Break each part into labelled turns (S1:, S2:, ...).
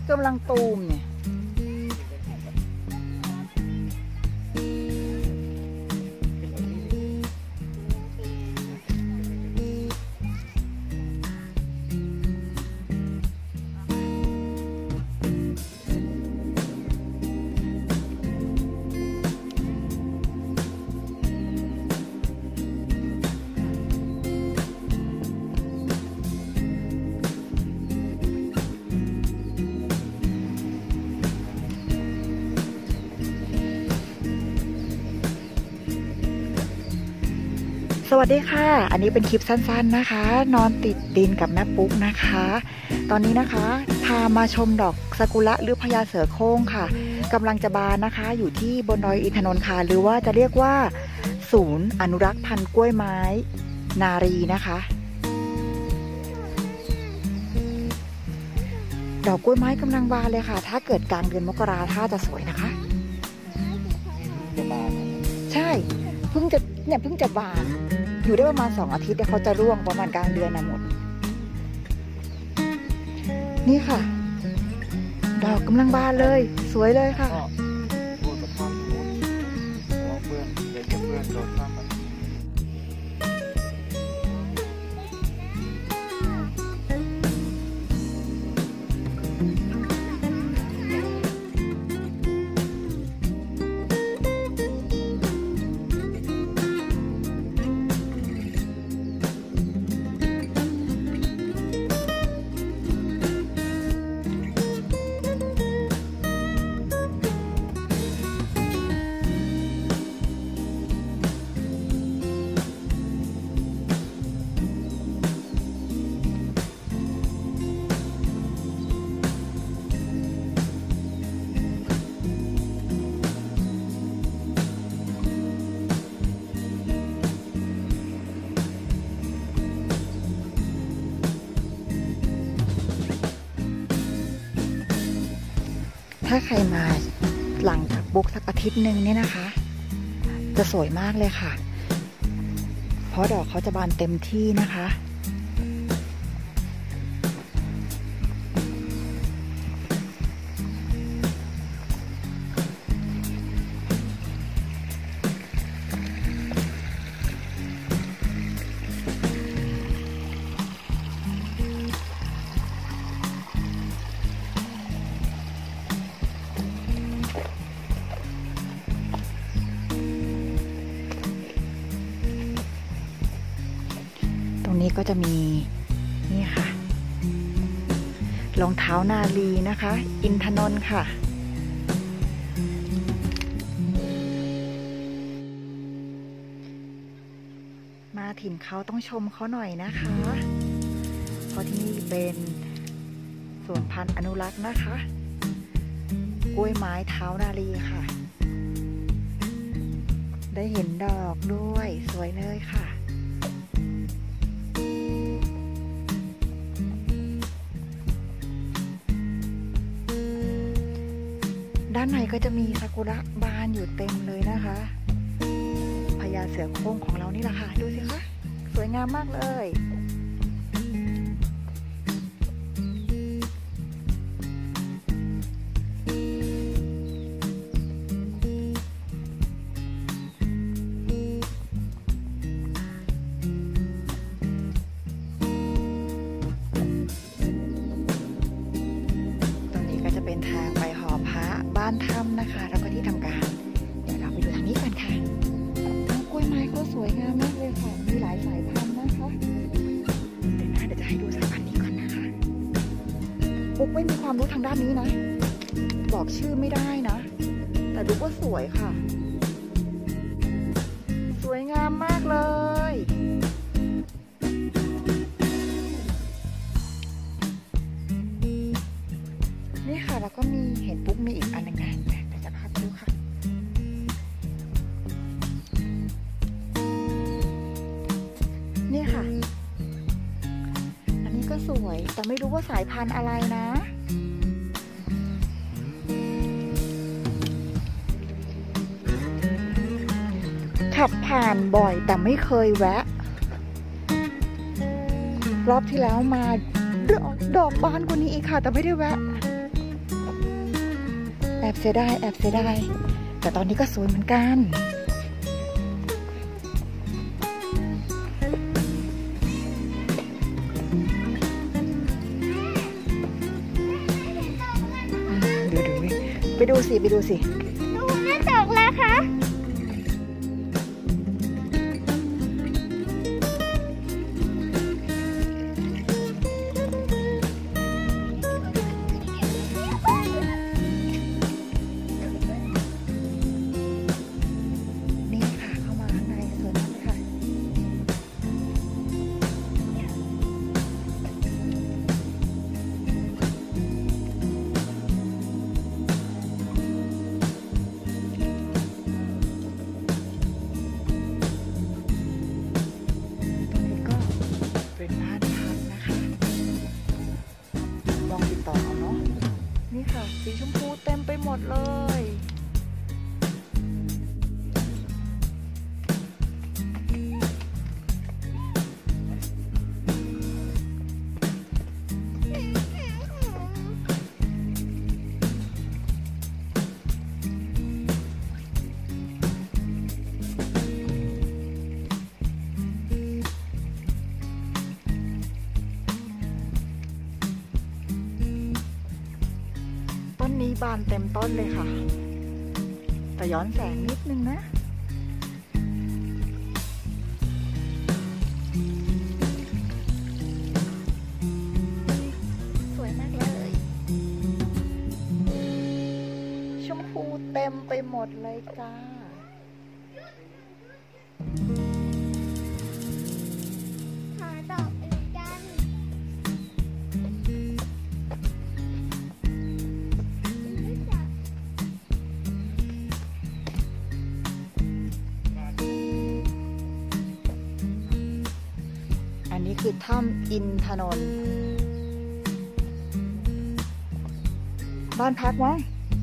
S1: กำลังตูมเนี่ยสวัสดีค่ะอันนี้เป็นคลิปสั้นๆนะคะนอนติดดินกับแม่ปุ๊กนะคะตอนนี้นะคะพามาชมดอกซากุระหรือพญาเสือโคร่งค่ะกำลังจะบานนะคะอยู่ที่บนดอยอินทนนท์ค่ะหรือว่าจะเรียกว่าศูนย์อนุรักษ์พันธุ์กล้วยไม้นารีนะคะดอกกล้วยไม้กำลังบานเลยค่ะถ้าเกิดกลางเดือนมกราถ้าจะสวยนะคะใช่เพิ่งจะบานอยู่ได้ประมาณ2 อาทิตย์แต่เขาจะร่วงประมาณกลางเดือนนะหมดนี่ค่ะดอกกำลังบานเลยสวยเลยค่ะถ้าใครมาหลังจากบุ๊กสักอาทิตย์หนึ่งเนี่ยนะคะจะสวยมากเลยค่ะเพราะดอกเขาจะบานเต็มที่นะคะตรงนี้ก็จะมีนี่ค่ะรองเท้านาลีนะคะอินทนนท์ค่ะมาถิ่นเขาต้องชมเขาหน่อยนะคะเพราะที่นี่เป็นสวนพันธุ์อนุรักษ์นะคะกล้วยไม้เท้านาลีค่ะได้เห็นดอกด้วยสวยเลยค่ะด้านในก็จะมีซากุระบานอยู่เต็มเลยนะคะพญาเสือโคร่งของเรานี่แหละค่ะดูสิคะสวยงามมากเลยตรงนี้ก็จะเป็นทางไปหอพระบ้านถ้ำนะคะแล้วก็ที่ทำการเดี๋ยวเราไปดูทางนี้กันค่ะกล้วยไม้ก็สวยงามมากเลยค่ะมีหลายสายพันธุ์นะคะเดี๋ยวจะให้ดูสายพันธุ์นี้ก่อนนะคะปุ๊กไม่มีความรู้ทางด้านนี้นะบอกชื่อไม่ได้นะแต่ดูว่าสวยค่ะสวยงามมากเลยนี่ค่ะแล้วก็มีเห็นปุ๊กมีอีกอันหนึ่งนะเดี๋ยวจะพาไปดูค่ะนี่ค่ะอันนี้ก็สวยแต่ไม่รู้ว่าสายพันธุ์อะไรนะขับผ่านบ่อยแต่ไม่เคยแวะรอบที่แล้วมาดอกบานกว่านี้อีกค่ะแต่ไม่ได้แวะอบเสียดายแต่ตอนนี้ก็สวยเหมือนกันไปดูสิ
S2: ดูน้าตกแล้วคะ
S1: นี่ค่ะเข้ามาข้างในสวยมากค่ะเป็นบ้านพักนะคะลองติดต่อเอาเนาะนี่ค่ะสีชมพูเต็มไปหมดเลยต้นนี้บานเต็มต้นเลยค่ะแต่ย้อนแสงนิดนึงนะสวยมากเลยชมพูเต็มไปหมดเลยจ้า
S2: หาดอกอื่นกัน
S1: อันนี้คือถ้ำอินทนนท์บ้านพักมั้ง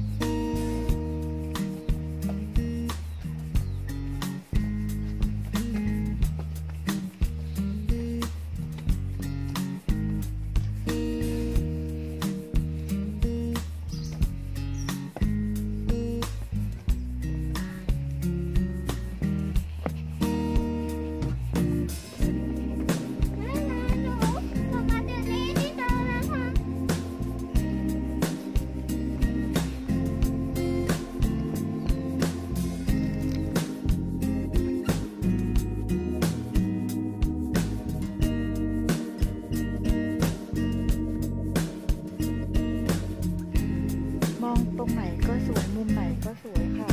S1: ตรงไหนก็สวยมุมไหนก็สวยค่ะ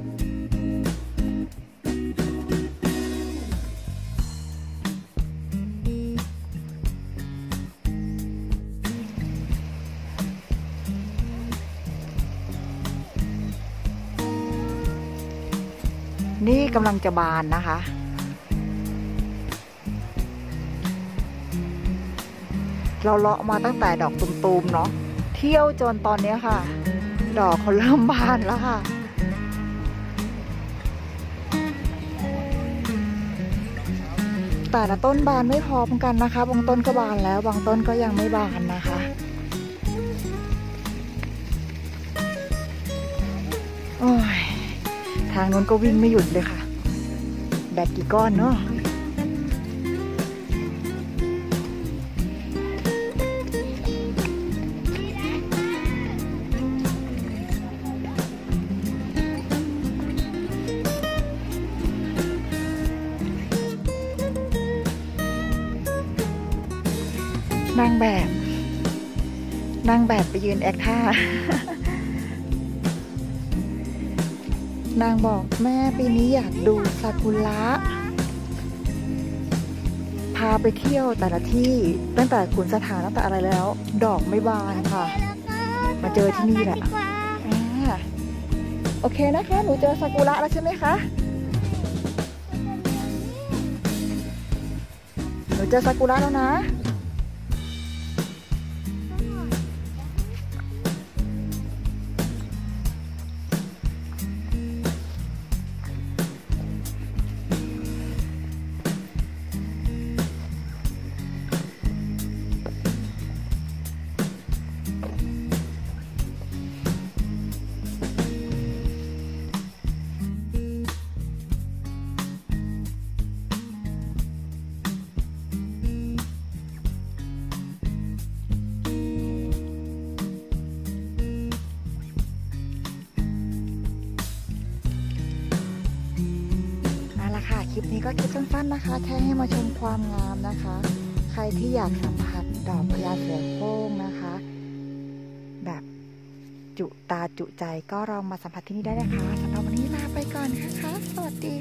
S1: นี่กำลังจะบานนะคะเราเลาะมาตั้งแต่ดอกตุ่มๆเนาะเที่ยวจนตอนนี้ค่ะดอกเขาเริ่มบานแล้วค่ะแต่ละต้นบานไม่พร้อมกันนะคะบางต้นก็บานแล้วบางต้นก็ยังไม่บานนะคะโอ้ยทางนู้นก็วิ่งไม่หยุดเลยค่ะแบตกี่ก้อนเนาะนางแบบไปยืนแอคท่านางบอกแม่ปีนี้อยากดูซากุระพาไปเที่ยวแต่ละที่ตั้งแต่ขุนสถานตั้งแต่อะไรแล้วดอกไม่บานค่ะมาเจอที่นี่แหละโอเคนะคะหนูเจอซากุระแล้วใช่ไหมคะหนูเจอซากุระแล้วนะคลิปนี้ก็คลิปสั้นๆนะคะแค่ให้มาชมความงามนะคะ ใครที่อยากสัมผัสดอกพญาเสือโคร่งนะคะ แบบจุตาจุใจก็ลองมาสัมผัสที่นี่ได้นะคะสำหรับวันนี้ลาไปก่อนนะคะสวัสดี